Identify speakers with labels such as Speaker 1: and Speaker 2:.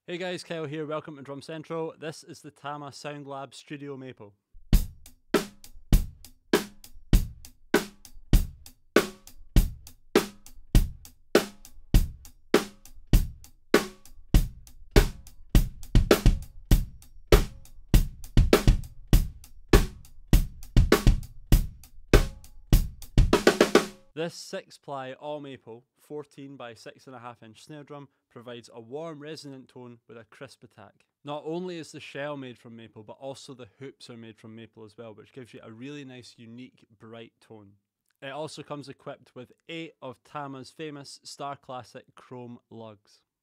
Speaker 1: Hey guys, Kyle here, welcome to Drum Central. This is the Tama Sound Lab Studio Maple. This 6-ply all maple 14 by 6.5 inch snare drum provides a warm resonant tone with a crisp attack. Not only is the shell made from maple, but also the hoops are made from maple as well, which gives you a really nice, unique, bright tone. It also comes equipped with 8 of Tama's famous Star Classic chrome lugs.